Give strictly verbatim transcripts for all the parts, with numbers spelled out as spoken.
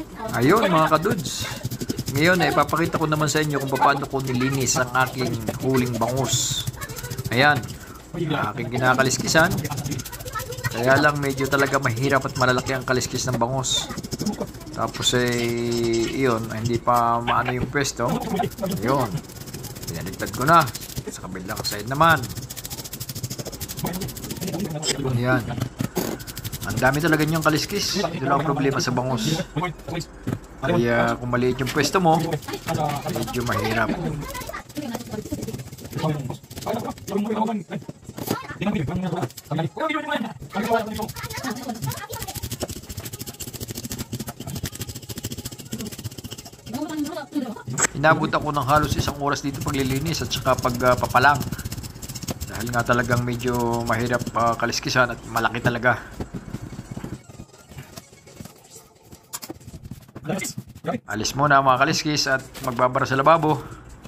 Ayun mga kadudes. Ngayon ay ipapakita ko naman sa inyo kung paano ko nilinis ang aking huling bangus. Ayan, aking kinakaliskisan. Kaya lang medyo talaga mahirap at malalaki ang kaliskis ng bangus. Tapos eh, iyon, hindi pa maano yung pwesto. Ayun, pinaligtad ko na. Sa kabilang side naman. Ayan. Ang dami talaga niyang kaliskis. Ito lang ang problema sa bangus. Kaya kung maliit yung pwesto mo, medyo mahirap. Inabot ako ng halos isang oras dito paglilinis at saka pagpapalang. Uh, Dahil nga talagang medyo mahirap uh, kaliskisan at malaki talaga. Alis muna mga kaliskis at magbabara sa lababo.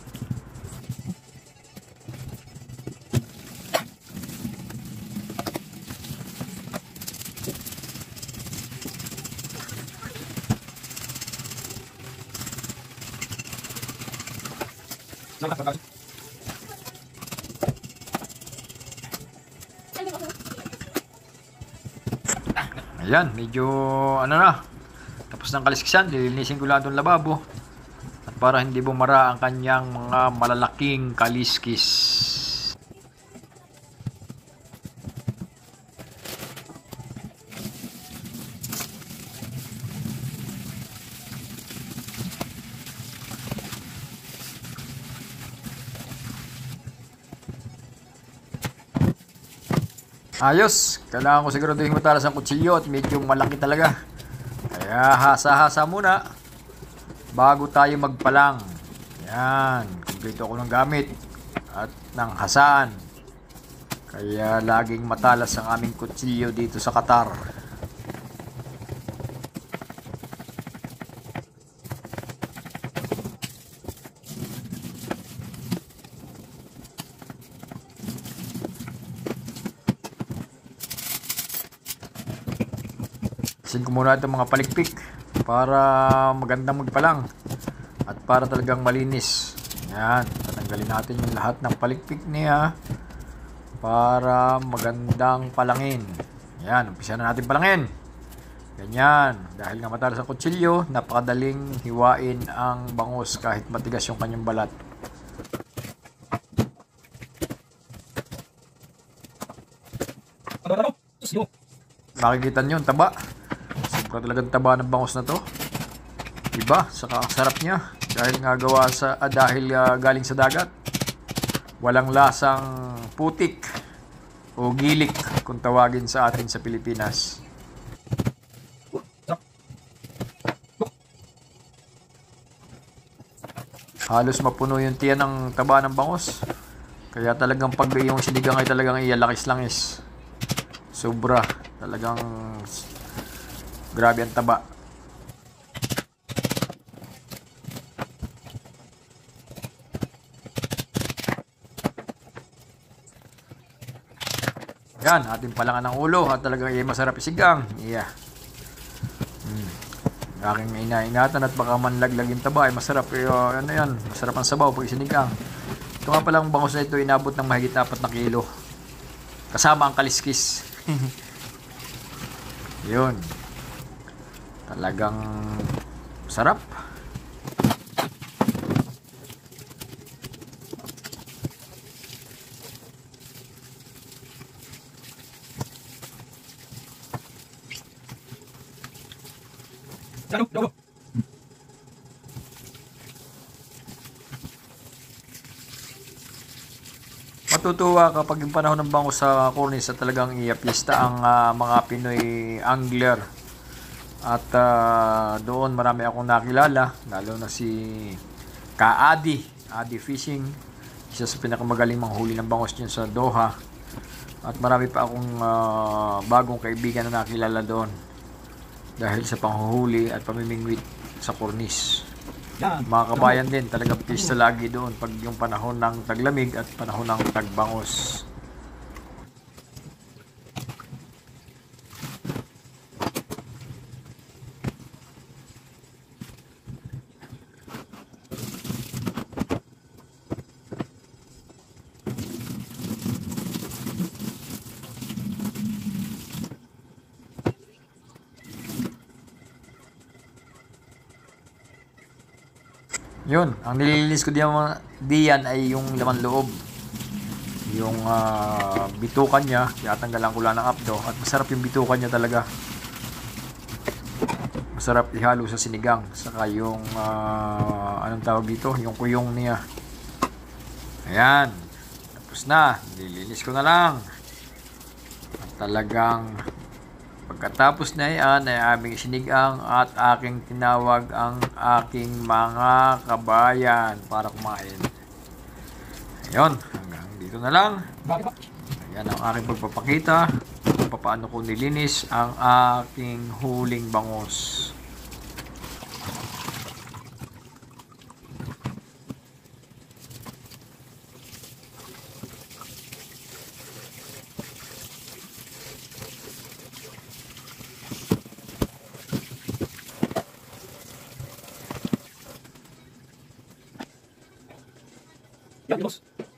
Ayan, medyo ano na, tapos ng kaliskisan, lilinisin ko lang itong lababo at para hindi bumara ang kanyang mga malalaking kaliskis. Ayos, kailangan ko siguraduhin matalas ang kutsilyo at medyo malaki talaga. Kaya hasa-hasa muna bago tayo magpalang. Yan, kumpleto ako ng gamit at ng hasaan. Kaya laging matalas ang aming kutsilyo dito sa Qatar. Sin ko muna itong mga palikpik para magandang magpalang at para talagang malinis. Yan, tatanggalin natin yung lahat ng palikpik niya para magandang palangin. Yan, umpisa na natin palangin. Ganyan, dahil nga matalas ang kutsilyo, napakadaling hiwain ang bangus kahit matigas yung kanyang balat. Makikita nyo yung taba. Sobra talagang taba ng bangus na to. Iba, saka ang sarap niya. Dahil nga gawa sa, ah, dahil uh, galing sa dagat. Walang lasang putik o gilik kung tawagin sa atin sa Pilipinas. Halos mapuno yung tiyan ng taba ng bangus. Kaya talagang pag yung sinigang ay talagang iyalakis-langis. Sobra. Talagang grabe ang taba. Yan, ating palangan ng ulo at talagang ay masarap isigang. Yeah. Hmm. Aking inaingatan at baka manlaglag yung taba ay masarap. Eh, uh, ano yan, masarap ang sabaw pag isinigang. Ito nga palang bangus na ito inabot ng mahigit apat na kilo. Kasama ang kaliskis. Yun. Talagang sarap. Matutuwa kapag yung panahon ng bangus sa cornice at talagang iapista ang uh, mga Pinoy angler. At uh, doon marami akong nakilala, lalo na si Ka-Adi, Adi Fishing, isa sa pinakamagaling manghuli ng bangus dyan sa Doha. At marami pa akong uh, bagong kaibigan na nakilala doon dahil sa panghuhuli at pamimingwit sa cornice. Mga kabayan din, talagang pista lagi doon pag yung panahon ng taglamig at panahon ng tagbangos. Yun, ang nililinis ko diyan, diyan ay yung laman loob. Yung ah, bitukan niya, tinatanggalan ko lang ng apdo. At masarap yung bitukan niya talaga. Masarap ihalo sa sinigang. Saka yung, ah, anong tawag dito? Yung kuyong niya. Ayan. Tapos na. Nililinis ko na lang. At talagang pagkatapos na yan ay aming sinigang at aking tinawag ang aking mga kabayan para kumain. Ayun, hanggang dito na lang. Ayan ang aking pagpapakita kung paano ko nilinis ang aking huling bangus. Yan, boss.